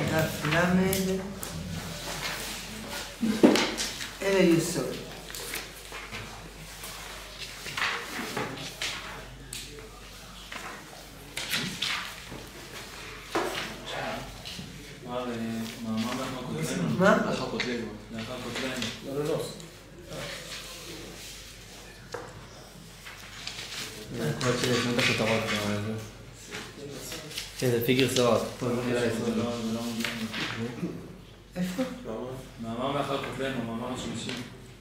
דף למד אל היסוד. מה? לאחר כותלנו. לא. יכול להיות שיש לנו את הכותרות. כן, זה לפי גרסאות. איפה? מאמר לאחר כותלנו, מאמר השלישי.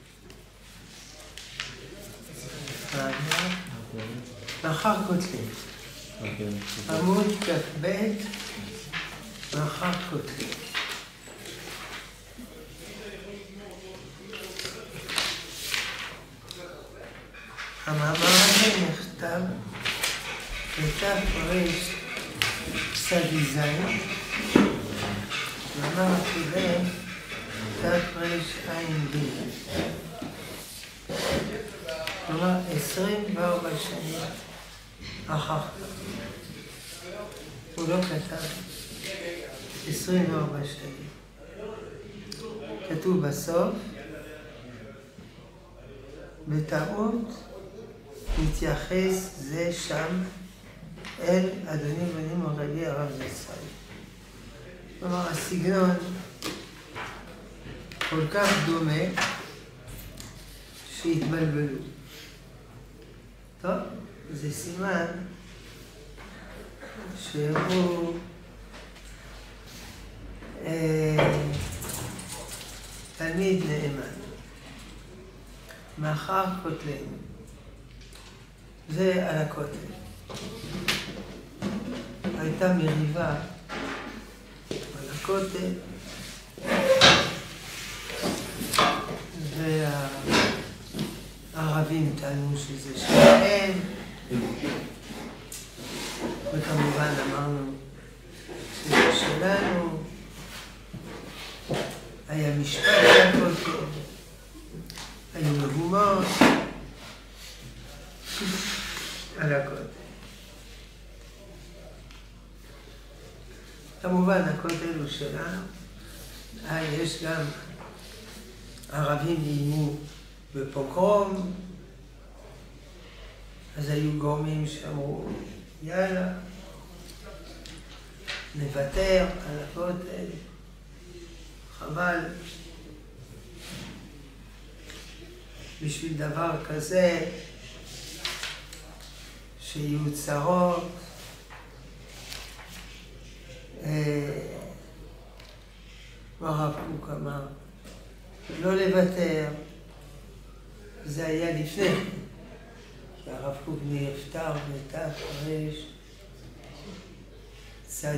לאחר כותלים. עמוד כ"ב לאחר כותלים. המאמר הזה נכתב בתר"ש צ"ז, מאמר הקודם תרע"ג, כלומר 24 שנים אחר כך. הוא לא כתב 24 שנים. כתוב בסוף, בטעות מתייחס זה שם אל אדוני בני מורלי הרב זצ"ל. כלומר, הסגנון כל כך דומה שהתבלבלו. טוב, זה סימן שהוא תלמיד נאמן. מאחר כותלנו. זה על הכותל. הייתה מריבה על הכותל, והערבים טענו שזה שלהם, וכמובן אמרנו שזה שלנו. היה משפט על הכותל, היו מהומות על הכותל. כמובן, הכותל הוא שלנו. יש גם ערבים איימו בפוגרום, אז היו גורמים שאמרו, יאללה, נוותר על הכותל, חבל. בשביל דבר כזה, שיהיו צרות, הרב קוק אמר, לא לוותר. זה היה לפני, שהרב קוק נפטר בתר"ש צ"ה.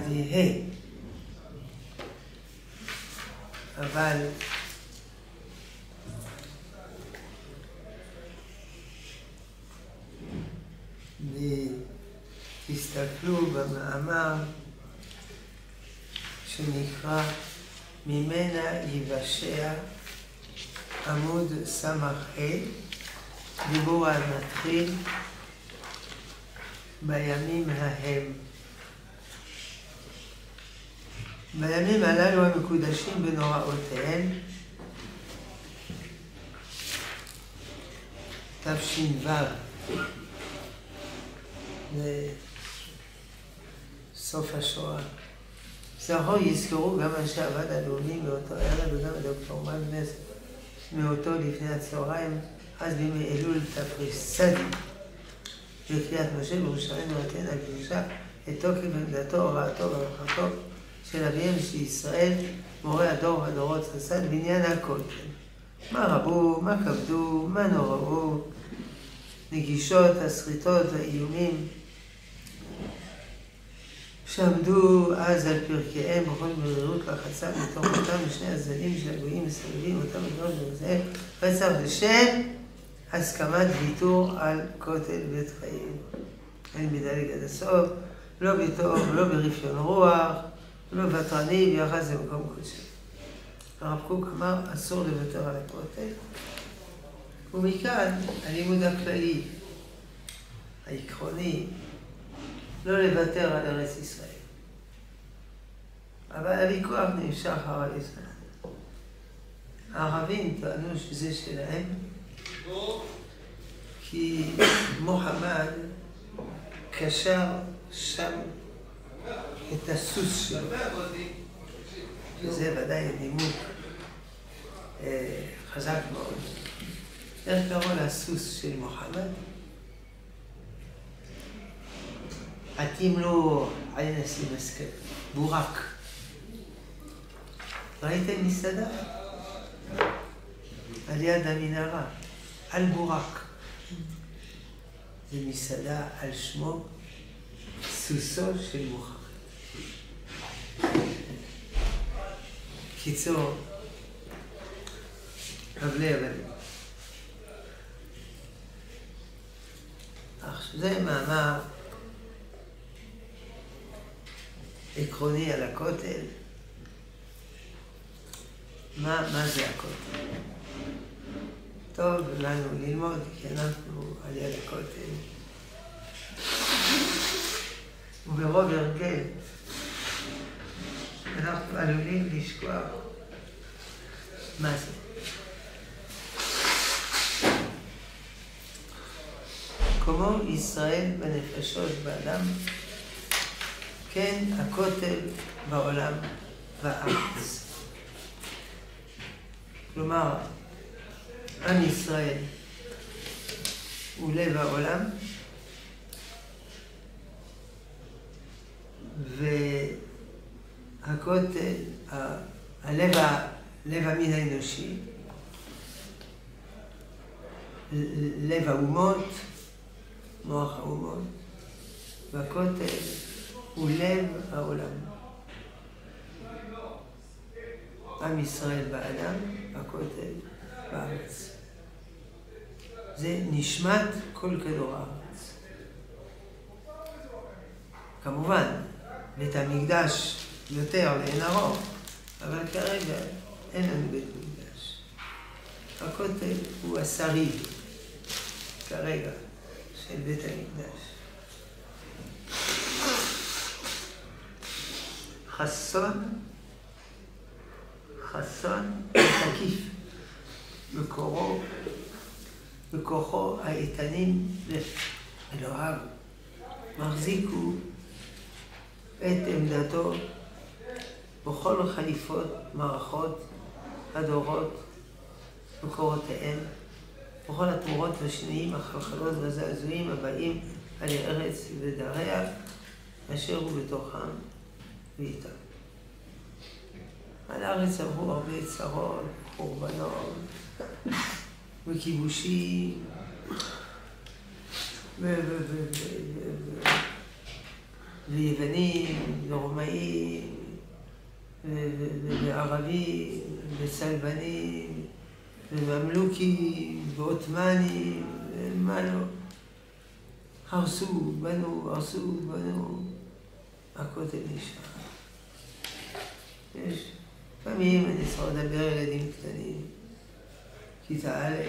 אבל תסתכלו במאמר שנקרא ממנה יבשע, עמוד ס"ה, דיבור על מתחיל בימים ההם. בימים הללו המקודשים בנוראותיהם, תש"ו, סוף השואה. זכור יזכרו גם אנשי הוועד הלאומי מאותו ערב וגם דוקטור מגנס מאותו לפני הצהריים, אז בימי אלול תרצ"ד, בקריאת משה בירושלים נותן על קדושה את תוקף עמדתו, הוראתו וברוכתו של אביהם של ישראל, מורה הדור והדורות חסד, בעניין הכותל. מה רבו, מה כבדו, מה נוראו, נגישות, הסחיטות והאיומים שעמדו אז על פרקיהם בכל מרירות לחצה מתוך אותם משני הצדדים של הגויים מסביבים אותם מגנות במזהם, רצח בשם הסכמת ויתור על כותל בית חיים. אני מדלג עד הסוף, לא בטוב, לא ברפיון רוח, לא ותרני ביחס למקום קודשי. הרב קוק אמר, אסור לוותר על הכותל. ומכאן הלימוד הכללי, העקרוני, לא לוותר על ארץ ישראל. אבל הוויכוח נמשך הרבה זמן. הערבים טענו שזה שלהם, כי מוחמד קשר שם את הסוס שלו, וזה ודאי נימוק חזק מאוד. איך קראו לסוס של מוחמד? עתים לו עין נשים מסכת, בורק. ראיתם מסעדה? על יד המנהרה, על בורק. זה מסעדה על שמו סוסו של מוחמד. קיצור, הבלי הבלים. עכשיו זה מאמר עקרוני על הכותל. מה זה הכותל? טוב לנו ללמוד, כי אנחנו על יד הכותל. וברוב הרגל אנחנו עלולים לשכוח מה זה. כמו ישראל בנפשות באדם, כן הכותל בעולם והארץ. כלומר, עם ישראל הוא לב העולם, והכותל, לב המין האנושי, לב האומות, מוח האומות, והכותל הוא לב העולם. עם ישראל באדם, הכותל בארץ. זה נשמת כל כדור הארץ. כמובן, בית המקדש יותר לאין ארוך, אבל כרגע אין לנו בית מקדש. הכותל הוא השריד, כרגע, של בית המקדש. חסון תקיף, בכוחו האיתנים לאלוהיו, מחזיקו את עמדתו בכל חליפות, מערכות, הדורות, מקורותיהם, בכל התמורות והשינויים, החלחלות והזעזועים הבאים על הארץ ודריה, אשר הוא בתוכם ואיתם. על הארץ עברו הרבה צרות, חורבנות, וכיבושים, ויוונים, ורומאים, וערבים, וצלבנים, וממלוכים, ועות'מאנים, מה לא. הרסו, בנו, הכותל נשאר. יש פעמים אני צריך לדבר על ילדים קטנים, כיתה א',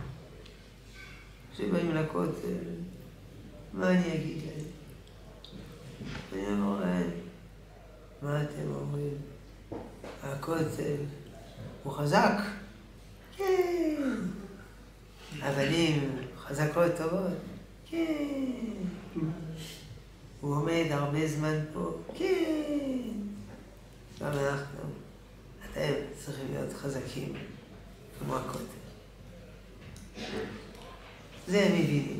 שבאים לכותל, מה אני אגיד להם? אני אומר להם, מה אתם אומרים? הכותל הוא חזק? כן. אבנים חזקות טובות? כן. הוא עומד הרבה זמן פה? כן. גם אנחנו, אתם צריכים להיות חזקים כמו הכותל. זה הם מבינים.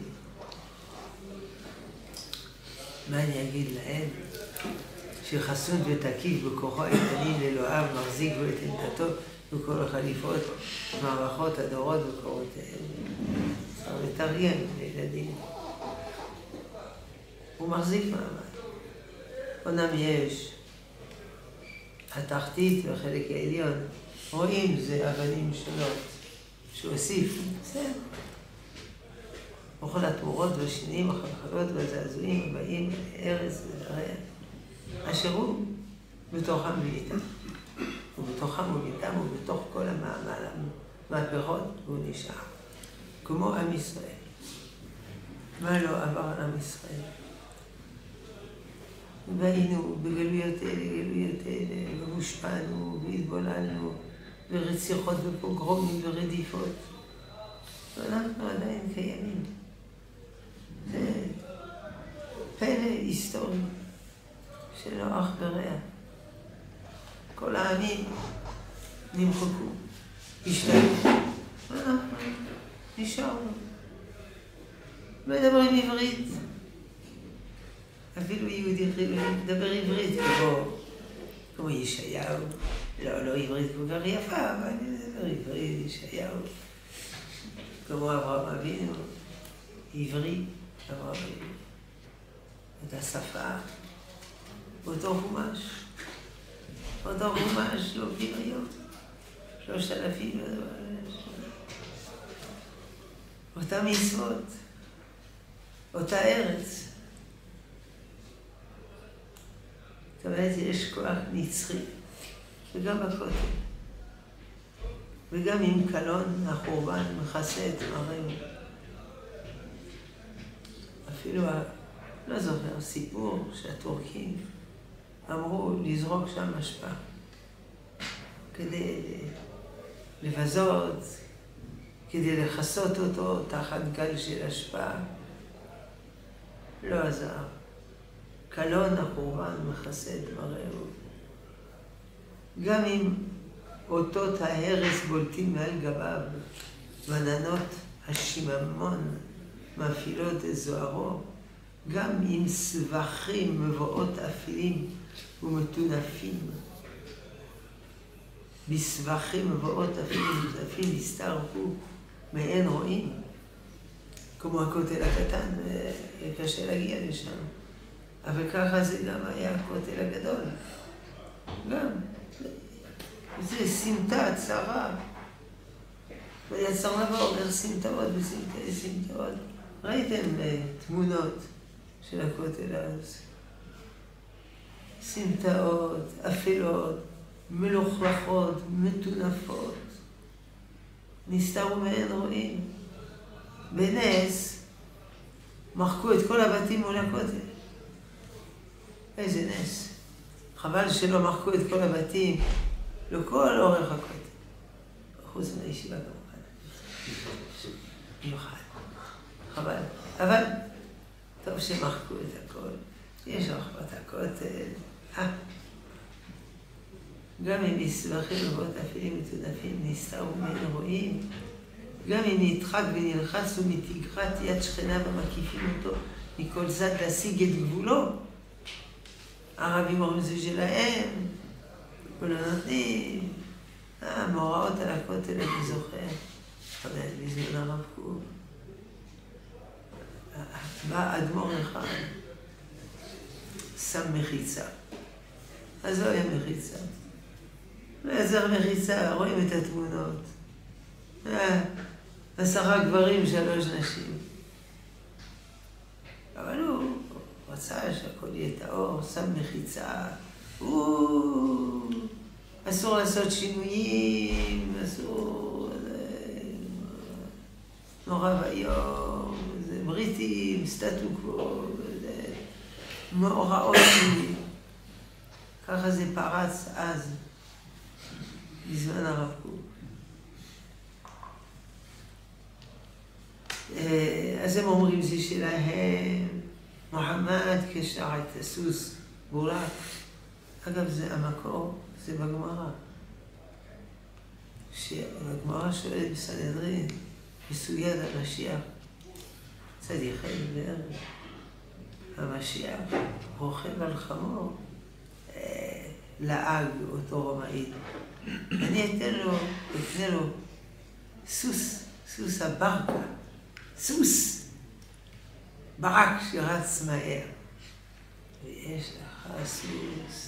מה אני אגיד להם? שחסון ותקיף בכוחו האיתנים לאלוהיו מחזיק בו את עמדתו בכל החליפות, מערכות, הדורות וקורותיהם. צריך לתרגם לילדים. הוא מחזיק מעמד. אומנם יש התחתית והחלק העליון, רואים זה אבנים שונות שהוסיפו, בסדר. בכל התמורות והשינויים, החלחלות והזעזועים הבאים לארץ ולריה, אשר הוא בתוכם ואיתם. ובתוכם ואיתם ובתוך כל המהפכות הוא נשאר. כמו עם ישראל. מה לא עבר על עם ישראל? והיינו בגלויות אלה, והופענו והתבוללנו ברציחות ופוגרומים ורדיפות. ואנחנו עדיין קיימים. זה פלא היסטורי שלא אח ורע. כל העמים נמחקו, השתלטו, ואנחנו נשארנו. מדברים עברית. אפילו יהודי חילוני מדבר עברית כמו ישעיהו. לא עברית כל כך יפה, אבל אני מדבר עברית, ישעיהו. כמו אברהם אבינו, עברי, אברהם אבינו. את השפה, אותו חומש, לא עובדים היום. 3,000, אותה מצוות, אותה ארץ. זאת אומרת, יש כוח נצחי, וגם בכותל. וגם עם קלון החורבן מכסה את מראנו. אפילו, לא זוכר, סיפור שהטורקים אמרו לזרוק שם אשפה כדי לבזות, כדי לחסות אותו תחת גל של אשפה. לא עזר. קלון החורבן מכסה את מראהו. גם אם אותות ההרס בולטים מעל גביו, ועננות השיממון מפעילות את זוהרו, גם אם סבכים מבואות אפלים ומטונפים. בסבכים מבואות אפלים הסתערפו מעין רואים, כמו הכותל הקטן, קשה להגיע לשם. אבל ככה זה גם היה הכותל הגדול. גם. זה סמטה, צרה. ויצר לבוא, אומר סמטאות וסמטאי סמטאות. ראיתם תמונות של הכותל אז. סמטאות, אפלות, מלוכלכות, מטונפות. נסתרו מעין רואים. בנס מחקו את כל הבתים מול הכותל. איזה נס. חבל שלא מחקו את כל הבתים לכל אורך הכותל. חוץ מהישיבה כמובן. מיוחד. חבל. אבל טוב שמחקו את הכל. יש רחבת הכותל. גם אם בסבכים רבות אפלים מטונפים נסתרו מעין רואים, גם אם נדחק ונלחץ ומתגרת יד שכנה ומקיפים אותו מכל צד להשיג את גבולו, הערבים אומרים זה שלהם, ולא נותנים. מאורעות על הכותל אני זוכר, אבל בזמן הרב קוק. בא אדמו"ר אחד, שם מחיצה. אז לא היה מחיצה. לא יעזר מחיצה, רואים את התמונות. 10 גברים, 3 נשים. אבל הוא רצה שהכל יהיה טהור, שם מחיצה. אסור לעשות שינויים, אסור... נורא ואיום, זה בריטים, סטטו קוו, מאורעות שלי. ככה זה פרץ אז, בזמן הרב קוק. אז הם אומרים זה שלהם, מוחמד כשע את הסוס בורק. אגב, זה המקור, זה בגמרא. שהגמרא שואלת בסנהדרין, בסוגיית המשיח, צדיחי בערב. המשיח רוכב על חמור, לעג אותו רומאי. אני אתנה לו סוס הברקה, סוס ברק שרץ מהר. ויש לך סוס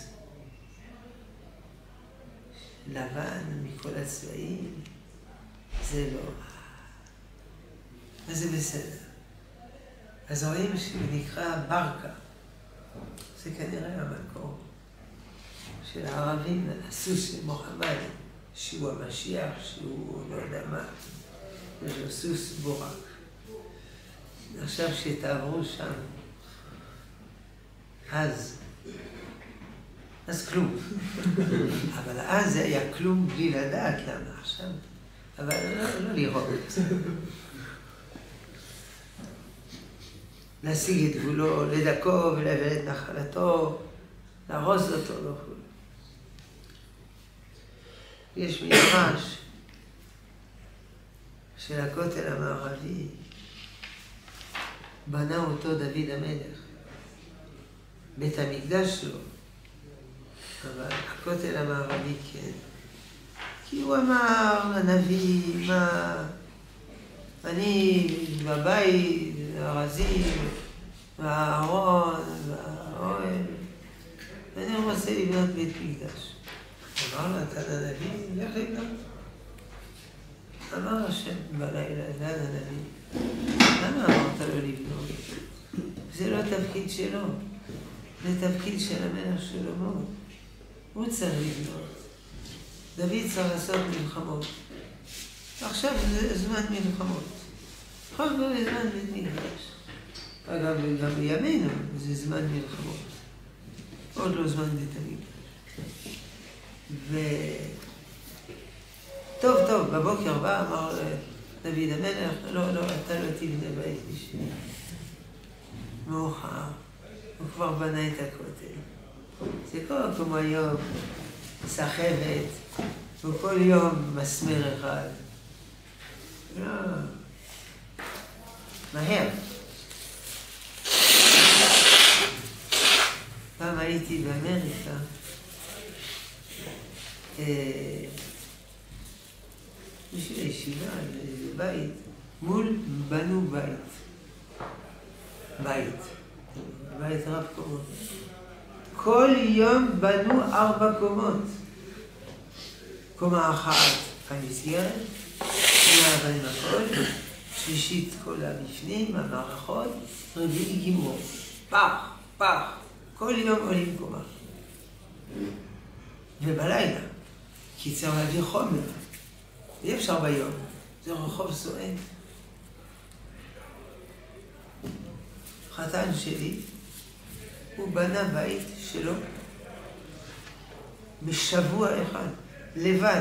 לבן מכל הצבעים, זה לא. אז זה בסדר. אז רואים שהוא נקרא ברקה. זה כנראה המקור של הערבים, הסוס של מוחמד, שהוא המשיח, שהוא לא יודע מה. יש לו סוס בורק. עכשיו שתעברו שם, אז אז כלום. אבל אז זה היה כלום בלי לדעת למה עכשיו. אבל לא לראות. להשיג את גבולו, לדכו ולהביא את נחלתו, להרוס אותו וכו'. יש מדרש של הכותל המערבי, בנה אותו דוד המלך, בית המקדש שלו, אבל הכותל המערבי כן. כי הוא אמר לנביא, מה, אני בבית, הרזים, והארון, והאוהל, ואני רוצה לבנות בית מקדש. אמר לו, אתה לנביא, לך לבנות. אמר השם בלילה, לנביא, למה אמרת לו לבנות? זה לא תפקיד שלו, זה תפקיד של המלך שלמה. הוא צריך לבנות. דוד צריך לעשות מלחמות. עכשיו זה זמן מלחמות. עכשיו גם זמן בית מקדש. אגב, גם בימינו זה זמן מלחמות. עוד לא זמן בית המקדש. טוב, בבוקר בא, אמר דוד המלך, לא, אתה לא תבנה בית בשבילי. מאוחר, הוא כבר בנה את הכותל. זה כל כמו היום, סחבת, וכל יום מסמר אחד. לא, מהר. פעם הייתי באמריקה, בשביל הישיבה, איזה בית, בנו בית רב קומות. כל יום בנו 4 קומות. קומה אחת המסגרת, שנייה עם הכל, שלישית כל המפנים, המערכות, רביעי גימור. פח. כל יום עולים קומה. ובלילה, כי צריך להביא חומר. אי אפשר ביום, זה רחוב סואן. חתן שלי, הוא בנה בית שלו בשבוע אחד, לבד.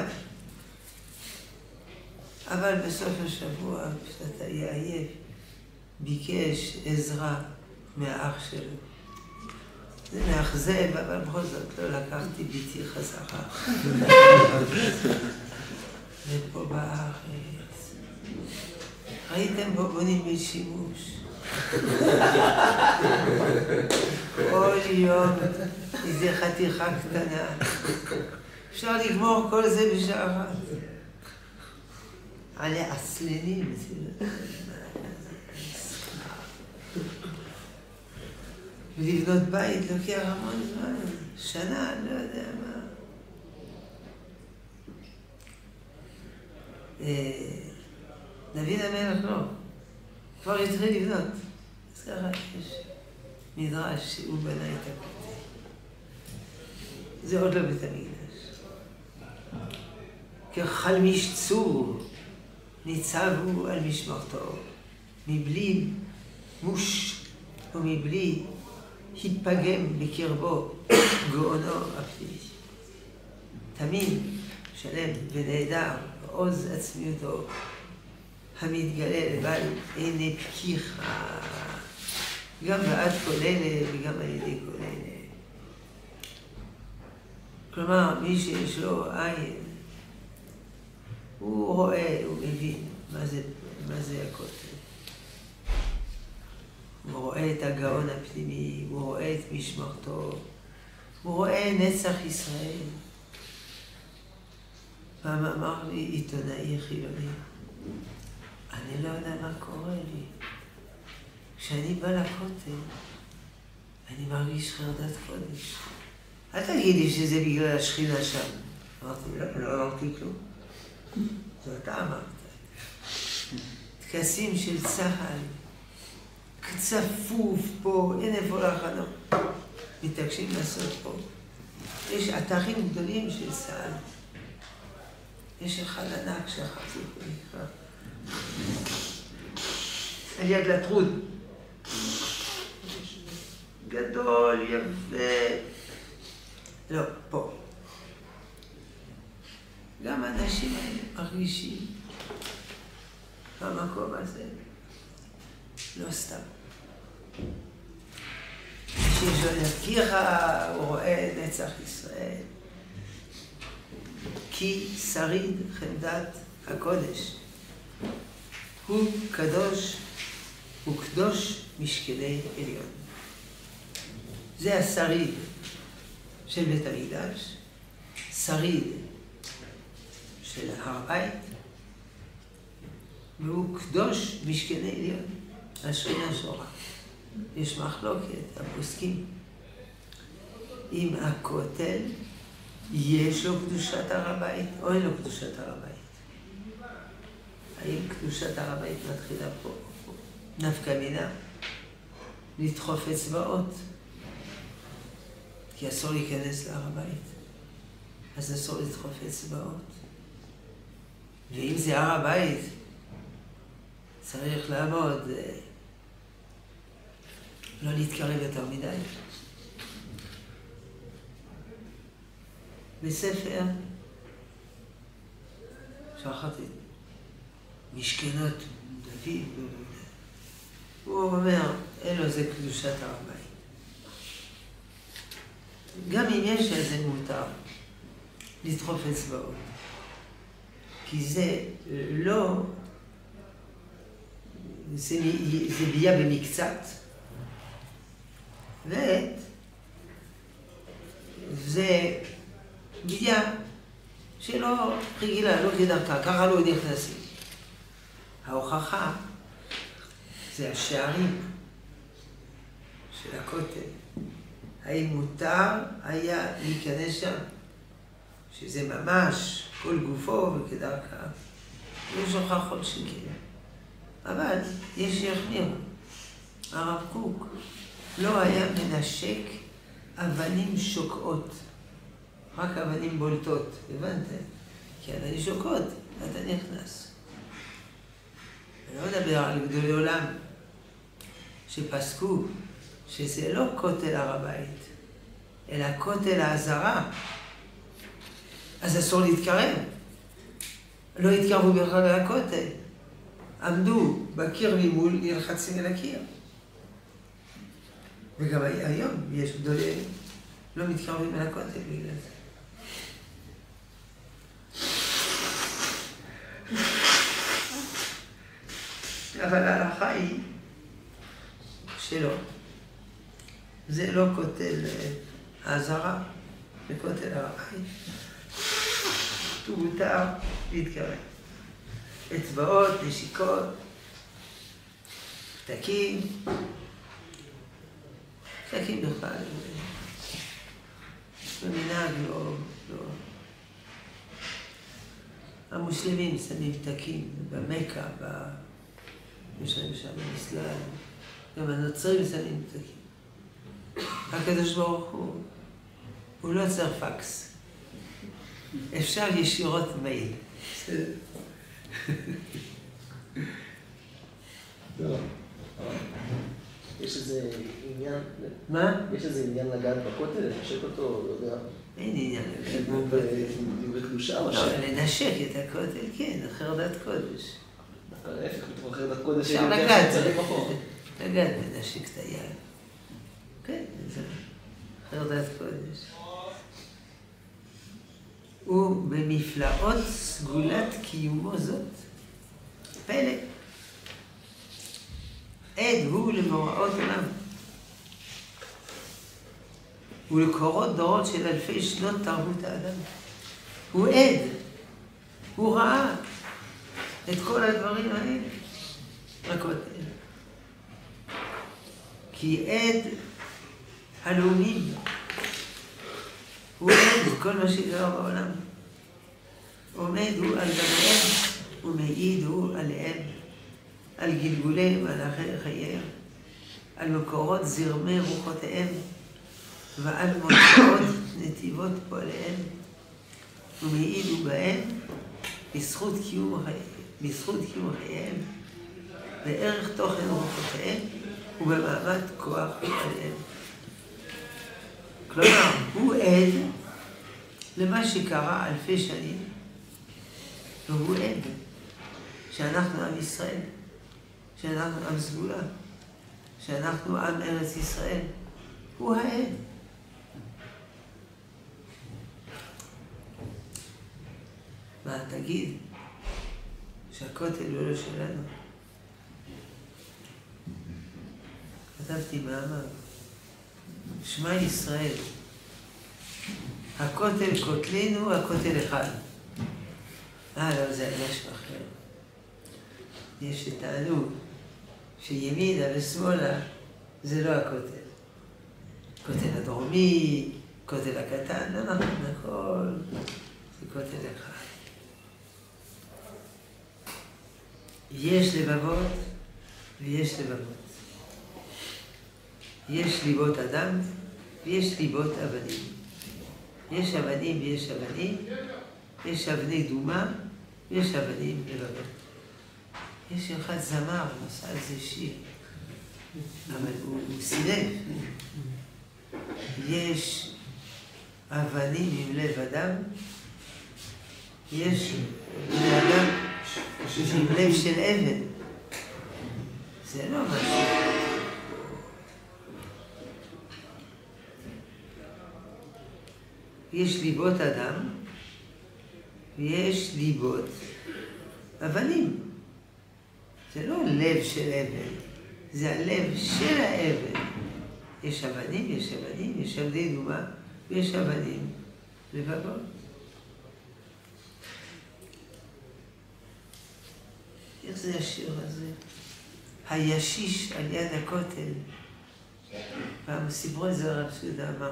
אבל בסוף השבוע, כשאתה היה עייף, ביקש עזרה מהאח שלו. זה מאכזב, אבל בכל זאת לא לקחתי ביתי חזרה. ופה בארץ, ראיתם בו בונים בשימוש. כל יום איזה חתיכה קטנה. אפשר לגמור כל זה בשעה אחת. עלי עצלנים, ולבנות בית לוקח המון זמן, שנה, לא יודע מה. דוד המלך לא, כבר התחיל לבנות. אז ככה יש מדרש שהוא בנה את הכותל. זה עוד לא בית המקדש. כחלמיש צור ניצבו על משמרתו, מבלי מוש ומבלי התפגם בקרבו גאונו הפנימי. תמים, שלם ונהדר, עוז עצמיותו, המתגלה לבל עיני פקיחה, גם בעד כל אלה וגם על ידי כל אלה. כלומר, מי שיש לו עין, הוא רואה, הוא מבין מה זה הכותל. הוא רואה את הגאון הפנימי, הוא רואה את משמרתו, הוא רואה נצח ישראל. פעם אמר לי עיתונאי חילוני, אני לא יודע מה קורה לי. כשאני בא לכותל, אני מרגיש חרדת קודש. אל תגיד לי שזה בגלל השכינה שם. אמרתי, לא אמרתי כלום. זה אתה אמרת. טקסים של צהל, צפוף פה, אין איפה להכנות. מתעקשים לעשות פה. יש אתרים גדולים של צהל. יש אחד ענק שכחתי פה נקרא. על יד לטרוד. גדול, יפה. לא, פה. גם האנשים האלה מרגישים במקום הזה, לא סתם. שישונתיך הוא רואה נצח ישראל, כי שריד חמדת הקודש. הוא קדוש, הוא קדוש משכני עליון. זה השריד של בית המקדש, שריד של הר הבית, והוא קדוש משכני עליון, השכינה שורה. יש מחלוקת, הפוסקים. אם הכותל יש לו קדושת הר הבית או אין לו קדושת הר הבית. האם קדושת הר הבית מתחילה פה? נפקא מינה, לדחוף אצבעות, כי אסור להיכנס להר הבית, אז אסור לדחוף אצבעות. ואם זה הר הבית, צריך לעמוד, לא להתקרב יותר מדי. בספר שכחתי, משכנות דוד, הוא אומר, אין לו זה קדושת הר הבית. גם אם יש לזה מותר, לדחוף אצבעות. כי זה לא, זה ביה במקצת, וזה ביה שלא רגילה, לא כדרכה, ככה לא נכנסים. ההוכחה זה השערים של הכותל. האם מותר היה להיכנס שם, שזה ממש כל גופו וכדרכה. יש הוכחות שכן. אבל יש שיחמירו. הרב קוק לא היה מנשק אבנים שוקעות, רק אבנים בולטות, הבנתם? כי אבנים שוקעות, אתה נכנס. אני לא מדבר על גדולי עולם שפסקו שזה לא כותל הר הבית, אלא כותל העזרה. אז אסור להתקרב. לא התקרבו בכלל לכותל. עמדו בקיר ממול, נלחצים אל הקיר. וגם היום יש גדולי, לא מתקרבים אל הכותל בגלל זה. אבל ההלכה היא שלא. זה לא כותל העזרה, זה כותל הר הבית. מותר להתקרב. אצבעות, נשיקות, פתקים. פתקים בכלל. במנהג לא. המוסלמים שמים פתקים במכה, יש להם שם במסגד. גם הנוצרים שמים פתקים. הקדוש ברוך הוא לא צריך פקס. אפשר ישירות מייל. יש איזה עניין... מה? יש איזה עניין לגעת בכותל, לנשק אותו, לא יודע. אין עניין לגעת בכותל. בקדושה או לא, לנשק את הכותל, כן, חרדת קודש. ההפך, מתוך חרדת קודש, אפשר לגעת, לגעת, לנשק את היד. כן, זה חרדת קודש. ובמפלאות סגולת קיומו זאת. פלא. עד הוא למאורעות עולם. ולקורות דורות של אלפי שנות תרבות האדם. הוא עד. הוא ראה את כל הדברים האלה. הכותל. כי עד הלאומים. הוא עומד כל מה שקרה בעולם. עומד הוא על דמיהם, ומעיד הוא עליהם, על גלגוליהם, על חייהם, על מקורות זרמי רוחותיהם, ועל מוצאות נתיבות פועליהם, ומעיד הוא בהם בזכות קיום חייהם, בערך תוכן רוחותיהם, ובמעמד כוח עליהם. כלומר, הוא עד למה שקרה אלפי שנים, והוא עד שאנחנו עם ישראל, שאנחנו עם סגולה, שאנחנו עם ארץ ישראל. הוא העד. מה, תגיד שהכותל הוא לא שלנו? כתבתי מאמר, שמע ישראל, הכותל כותלנו, הכותל אחד. לא, זה משהו אחר. יש שטענו שימינה ושמאלה זה לא הכותל. הכותל הדרומי, הכותל הקטן, לא נכון, הכל זה כותל אחד. יש לבבות ויש לבבות. יש ליבות אדם ויש ליבות אבנים. יש אבנים ויש אבנים, יש אבני דומה ויש אבנים לבבות. יש אחד זמר, הוא עשה על זה שיר, אבל הוא סילב. יש אבנים עם לב אדם, יש בני אדם עם לב של אבן. זה לא משהו. יש ליבות אדם ויש ליבות אבנים. זה לא לב של אבן, זה הלב של האבן. יש אבנים, יש אבנים, יש אבני דומה ויש אבנים לבבות. איך זה השיר הזה? הישיש על יד הכותל. פעם סיפרו את זה הרב סעודה אמר,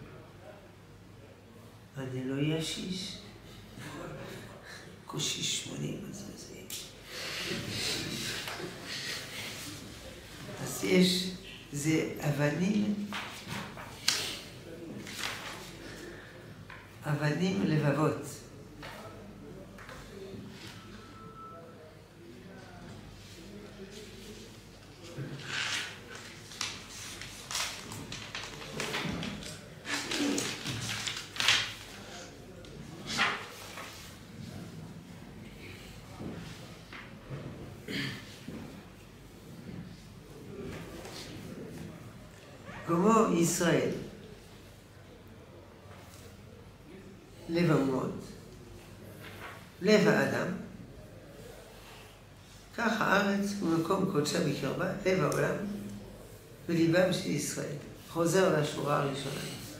אני לא ישיש. קושי 80, אז זה. אז יש, זה אבנים לבבות. כמו ישראל, לב האומות, לב האדם, כך הארץ הוא מקום קודשה בקרבה, לב העולם, וליבם של ישראל. חוזר לשורה הראשונה.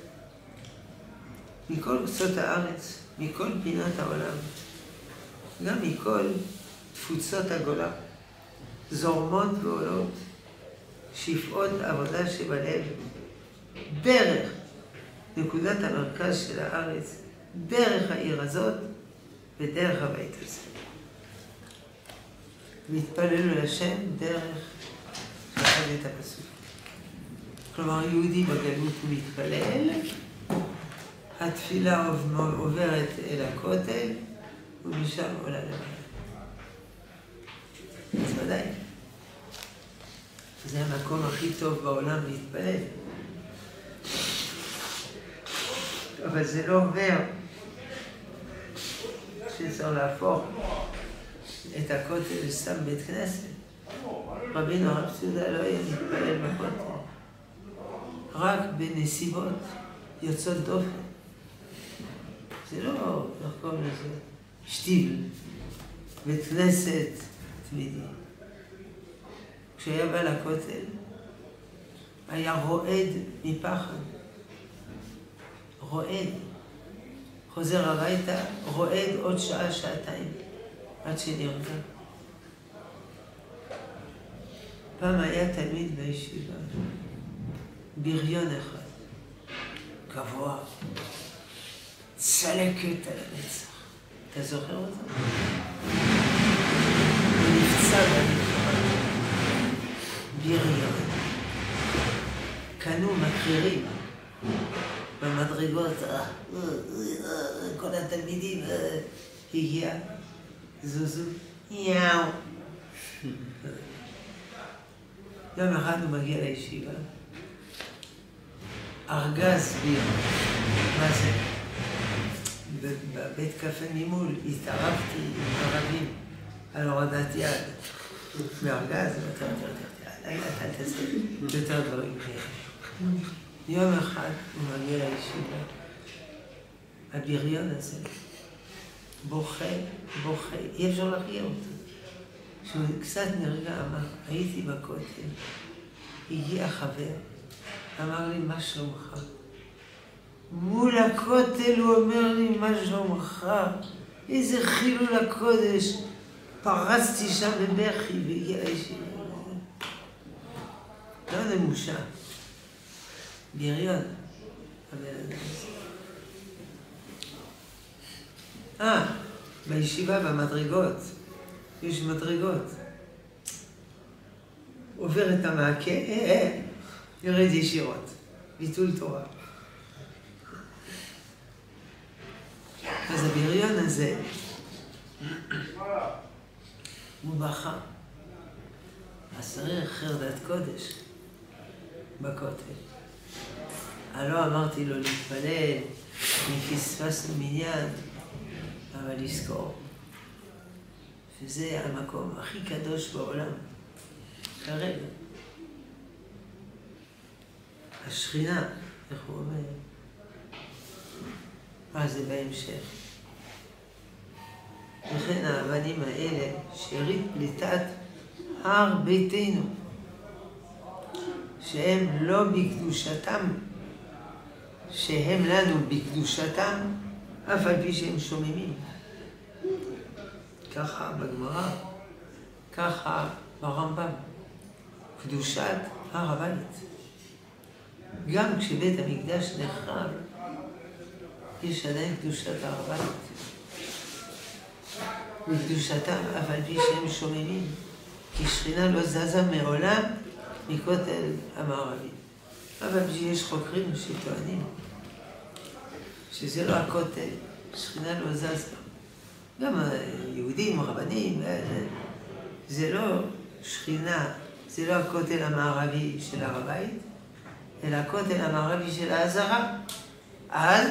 מכל קצות הארץ, מכל פינות העולם, גם מכל תפוצות הגולה, זורמות ועולות, שפעות עבודה שבלב, דרך נקודת המרכז של הארץ, דרך העיר הזאת ודרך הבית הזה. והתפללו לשם דרך שעד את הפסוק. כלומר, יהודי בגלות הוא מתפלל, התפילה עוברת אל הכותל, ומשם עולה למעלה. אז ודאי. זה המקום הכי טוב בעולם להתפלל. אבל זה לא אומר שצריך להפוך את הכותל לסתם בית כנסת. רבינו הרב סעודה לא היה מתפלל בכותל. רק בנסיבות יוצאות דופן. זה לא, איך קוראים לזה? שטיבל. בית כנסת תמידי. כשהיה בא לכותל, היה רועד מפחד. רועד. חוזר הביתה, רועד עוד שעה, שעתיים, עד שנרגע. פעם היה תלמיד בישיבה, בריון אחד, גבוה, צלקת על הנצח. אתה זוכר אותו? הוא נפצע במלחמה. בריון. קנו מקרירים במדרגות, כל התלמידים הגיע, זוזו, יאו. יום אחד הוא מגיע לישיבה, ארגז ביר. מה זה? בבית קפה ממול התערבתי עם ערבים על הורדת יד. בארגז, יותר, אתה תעשה יותר דברים כאלה. יום אחד הוא מגיע לישיבה, הבריון הזה, בוכה, אי אפשר להרגיע אותו. כשהוא קצת נרגע, אמר, הייתי בכותל, הגיע חבר, אמר לי, מה שלומך? מול הכותל הוא אומר לי, מה שלומך? איזה חילול הקודש. פרצתי שם בבכי והגיע הישיבה. לא נמושה. בריון. בישיבה במדרגות. יש מדרגות. עובר את המעקה, יורד ישירות. ביטול תורה. אז הבריון הזה, הוא בכה. אז צריך חרדת קודש בכותל. הלא אמרתי לו להתפלל, פספסנו מניין, אבל לזכור שזה המקום הכי קדוש בעולם, כרגע. השכינה, איך הוא אומר? זה בהמשך. וכן האבנים האלה, שארית פליטת הר ביתנו, שהם לא בקדושתם, שהם לנו בקדושתם, אף על פי שהם שוממים. ככה בגמרא, ככה ברמב"ם, קדושת הר הבית. גם כשבית המקדש נחרב, יש עדיין קדושת הר הבית. בקדושתם, אף על פי שהם שוממים, כי שכינה לא זזה מעולם מכותל המערבי. אבל יש חוקרים שטוענים שזה לא הכותל, שכינה לא זזה. גם יהודים, רבנים, זה לא שכינה, זה לא הכותל המערבי של הר הבית, אלא הכותל המערבי של העזרה. אז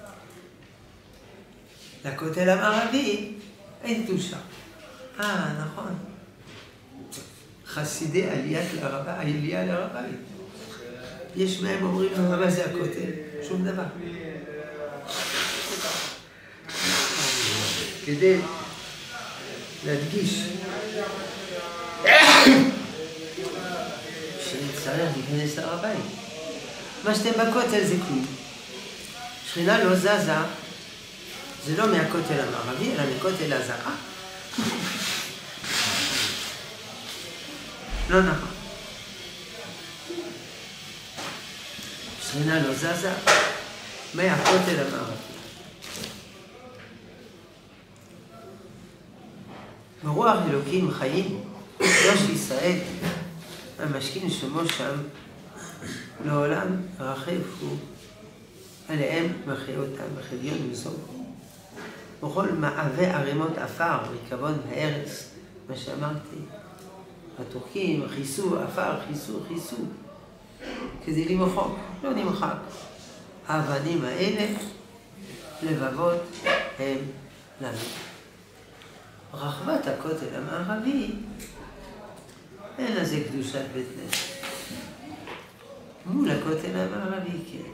לכותל המערבי אין קדושה. נכון. חסידי העלייה להר הבית. יש מהם אומרים, מה זה הכותל? שום דבר. כדי להדגיש שנצטרך להיכנס להר הבית. מה שאתם בכותל זה כלום. שכינה לא זזה, זה לא מהכותל המערבי, אלא מכותל הזרה. לא נכון. שכינה לא זזה מהכותל המערבי. ברוח אלוקים חיים, קדוש ישראל, המשכין שמו שם, לעולם רחב הוא, עליהם מחיה אותם בחביון וזוג. בכל מעווה ערימות עפר וכבון הארץ, מה שאמרתי, הטורקים חיסו, עפר, חיסו, כדי למחוק, לא נמחק. האבנים האלה, לבבות הם לנו. רחבת הכותל המערבי, אין לזה קדושת בית כנסת. מול הכותל המערבי, כן.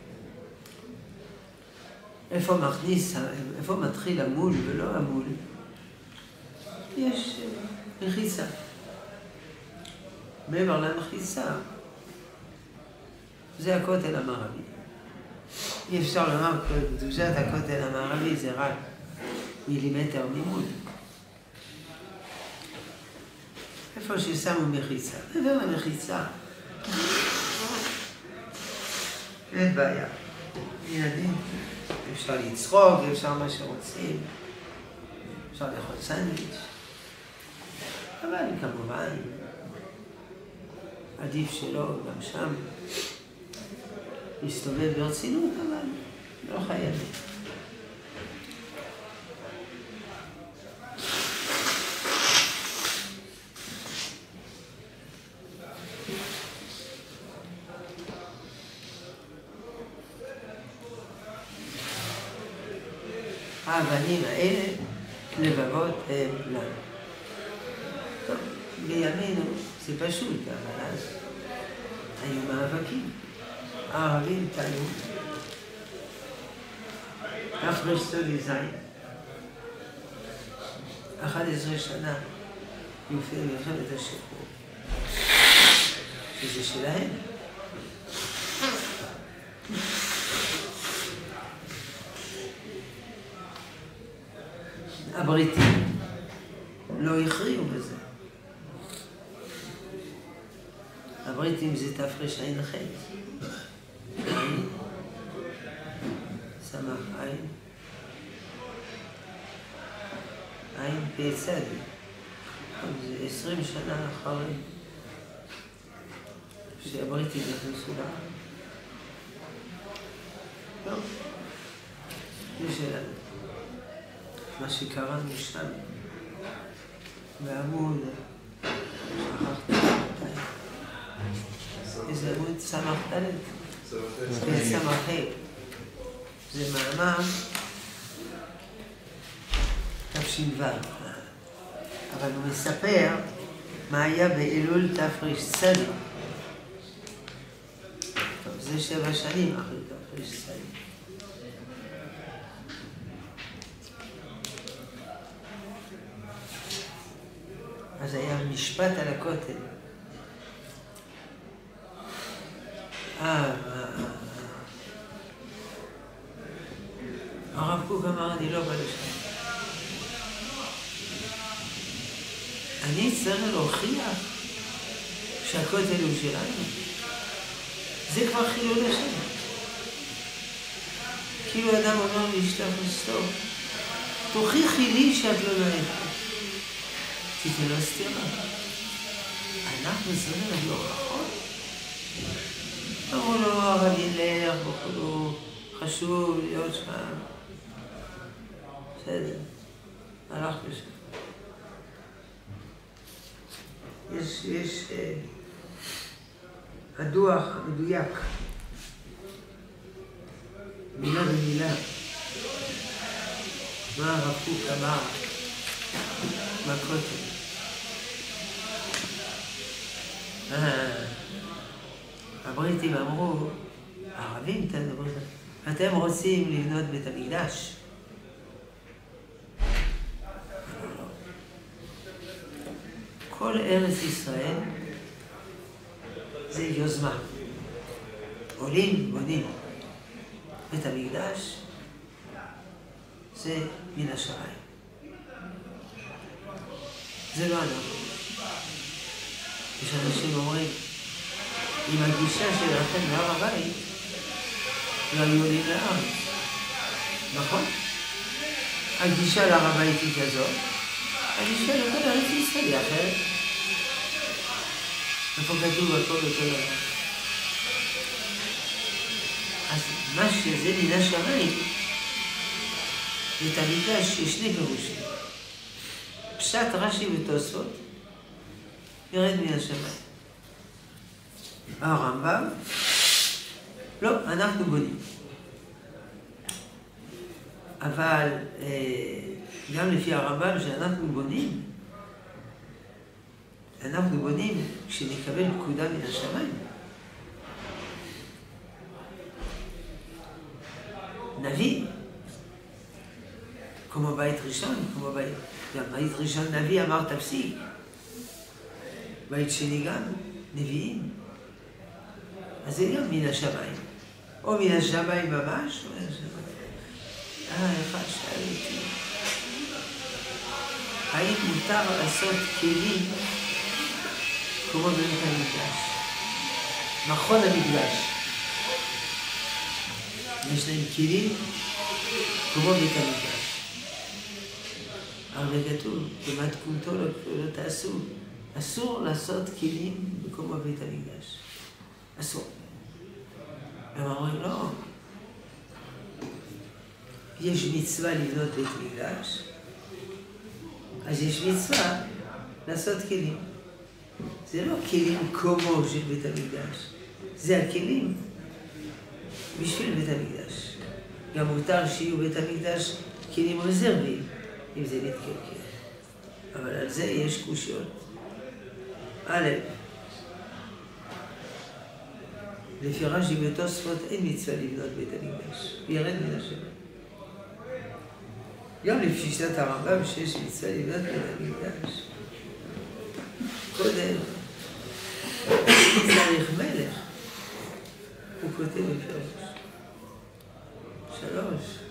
איפה מתחיל המול ולא המול? יש מחיצה. מעבר למחיצה, זה הכותל המערבי. אי אפשר לומר קדושת הכותל המערבי זה רק מילימטר ממול. איפה ששמו מחיצה, מעבר למחיצה, אין בעיה. ילדים, אפשר לצחוק, אפשר מה שרוצים, אפשר לאכול סנדוויץ', אבל כמובן, עדיף שלא, גם שם, להסתובב ברצינות, אבל לא חייבים. האבנים האלה, לבבות הם לנו. טוב, בימינו זה פשוט, אבל אז היו מאבקים. הערבים טענו, תרס"ז, 11 שנה לפני מלחמת השחרור, שזה שלהם. הבריטים לא הכריעו בזה. הבריטים זה תפרש עין ח' עין, סמך עין, עין פצד. זה 20 שנה אחרי שהבריטים נכנסו לעם. לא, זה שלנו. מה שקראנו שם, בעמוד, שכחתי מתי. איזה עמוד סמך דלת? סמך ה'. זה מאמר תש"ו. אבל הוא מספר מה היה באלול תרצ"ז. טוב, זה 7 שנים אחרי תרצ"ז. אז היה משפט על הכותל. הרב קוק אמר, אני לא בא לשם. אני צריך להוכיח שהכותל הוא שלנו. זה כבר חילול השם. כאילו אדם אומר לאשתו אשתו, תוכיחי לי שאת לא נראית. תיתן לו סתירה. אנחנו צריכים להביא הוכחות. אמרו לו, הרב ילך, וכולו, חשוב להיות שם. בסדר, הלך לשם. יש הדוח המדויק, מילה במילה, מה הרב קוק אמר בכותל. הבריטים אמרו, הערבים תדברו, אתם רוצים לבנות בית המקדש? כל ארץ ישראל זה יוזמה. עולים, בונים. בית המקדש זה מן השמיים. זה לא אנחנו. יש אנשים אומרים, עם הגישה שלכם להר הבית, לא היו עולים לארץ. נכון? הגישה להר הבית היא כזאת, הגישה לכל ארץ ישראל היא אחרת. איפה כתוב הכל אותו דבר. אז מה שזה מן השמיים, בית המקדש יש שני פירושים. פשט רש"י ותוספות, ירד מן השמיים. הרמב"ם, לא, אנחנו בונים. אבל גם לפי הרמב"ם שאנחנו בונים, כשנקבל פקודה מן השמיים. נביא, כמו בית ראשון, גם בית ראשון נביא אמר תפסיק. בית שני גם נביאים. אז זה גם מן השמיים. או מן השמיים ממש, או מן השמיים. אחד שאל אותי. האם מותר לעשות כלים כמו בבית המקדש? מכון המקדש. יש להם כלים כמו בית המקדש. אבל כתוב, במתכונתו לא תעשו. אסור לעשות כלים כמו בית המקדש. אסור. הם אומרים, לא. יש מצווה לבנות בית מקדש, אז יש מצווה לעשות כלים. זה לא כלים כמו של בית המקדש, זה הכלים בשביל בית המקדש. גם מותר שיהיו בית המקדש כלים רזרביים, אם זה מתקלקל. אבל על זה יש קושיות. א', לפי רש"י בתוספות אין מצווה לבנות בית המקדש, ירד מן השמיים. גם לפי שיטת הרמב"ם שיש מצווה לבנות בית המקדש. קודם, צריך מלך, הוא כותב בפירוש. 3,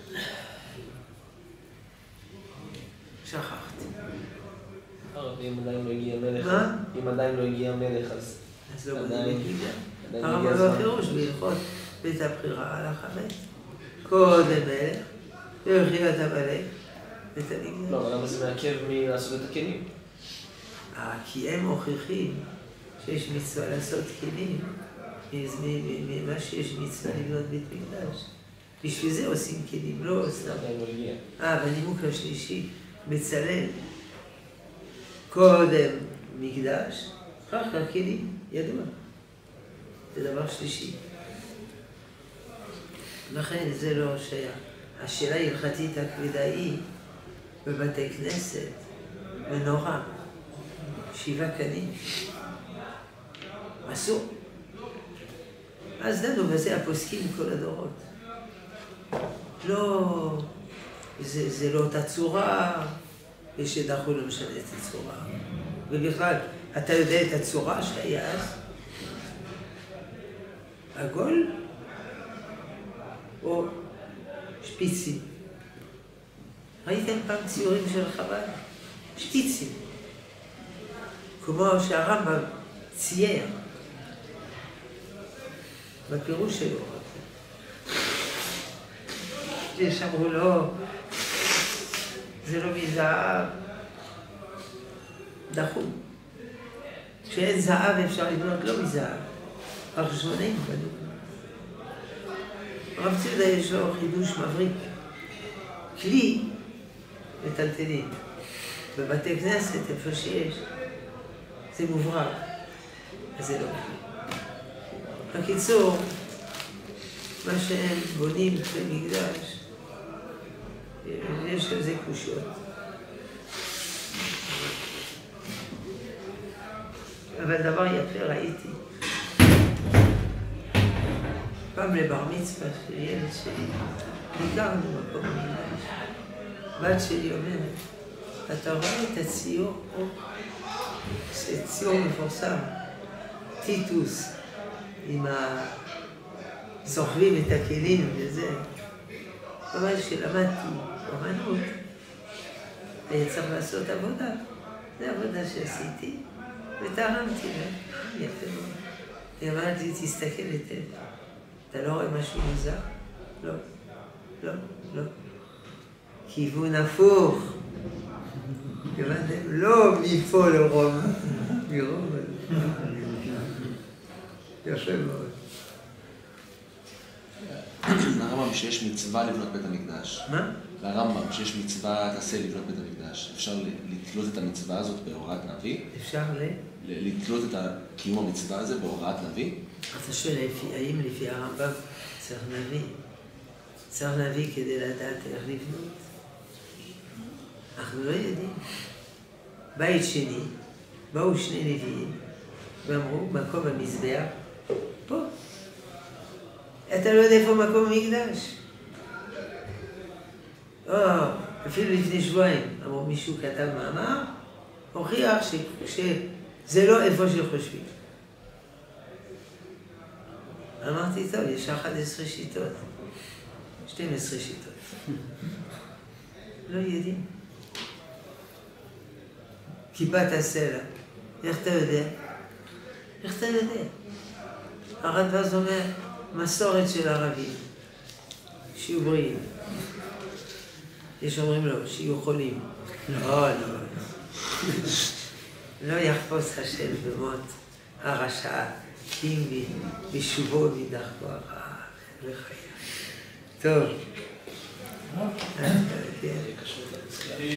שכחתי. אם עדיין לא הגיע מלך, מה? אם עדיין לא הגיע מלך, אז לא בונים בית מקדש. עדיין הרמב"ם הגיע הזמן. בפירוש בהלכות בית הבחירה על החמץ. קודם מלך, והחיה את המלך, בית המקדש. לא, אבל למה זה מעכב מלעשות את הכלים? כי הם מוכיחים שיש מצווה לעשות כלים ממה שיש מצווה לבנות בית מקדש. בשביל זה עושים כלים, לא סתם. עדיין לא הגיע. בנימוק השלישי, בצלאל, קודם מקדש, אחר כך כלים, ידוע. זה דבר שלישי. לכן זה לא שייך. השאלה ההלכתית הכבדה היא, בבתי כנסת, מנורה, 7 קנים. אסור. אז דנו בזה הפוסקים כל הדורות. לא, זה לא אותה צורה, ושדחו לא משנה את הצורה. ובכלל, אתה יודע את הצורה שהיה אז? עגול או שפיצים? ראיתם פעם ציורים של חב"ד? שפיצים. כמו שהרמב"ם צייר בפירוש שלו. שאמרו לו, זה לא מזהב, דחו. כשאין זהב אפשר לבנות לא מזהב, החשמונאים בנו. רב ציודה יש לו חידוש מבריק. כלי מטלטלים. בבתי כנסת, איפה שיש, זה מוברק, אז זה לא כלי. בקיצור, מה שהם בונים במקדש, יש על זה קושיות. אבל דבר יפה ראיתי. פעם לבר מצווה של ילד שלי, ביקרנו מקום במקדש. בת שלי אומרת, אתה רואה את הציור פה? זה ציור מפורסם, טיטוס, עם סוחבים את הכלים וזה. אבל כשלמדתי אומנות, היה צריך לעשות עבודה. זו עבודה שעשיתי, ותרמתי לה. יפה מאוד. היא אמרת לי, תסתכל היטב. אתה לא רואה משהו מוזר? לא, לא, לא. כיוון הפוך. הבנתם? לא מפה לרומא, מרומא. יפה מאוד. לרמב"ם שיש מצווה לבנות בית המקדש. מה? לרמב"ם שיש מצווה תעשה לבנות בית המקדש. אפשר לתלות את המצווה הזאת בהוראת נביא? אפשר לתלות את קיום המצווה הזה בהוראת נביא? אתה שואל, האם לפי הרמב"ם צריך נביא? צריך נביא כדי לדעת איך לבנות? אנחנו לא יודעים. בית שני, באו 2 נביאים, ואמרו, מקום המזבח, פה. אתה לא יודע איפה מקום המקדש. אפילו לפני שבועיים, אמרו, מישהו כתב מאמר, הוכיח שזה לא איפה שחושבים. אמרתי, טוב, יש 11 שיטות, 12 שיטות. לא יודעים. כיפת הסלע, איך אתה יודע? איך אתה יודע? הרדב"ז אומר, מסורת של ערבים, שיהיו בריאים. יש אומרים לו, שיהיו חולים. לא, לא. לא יחפוש השם במות הרשע, כי אם בשובו מדרכו הרע לחיה. טוב.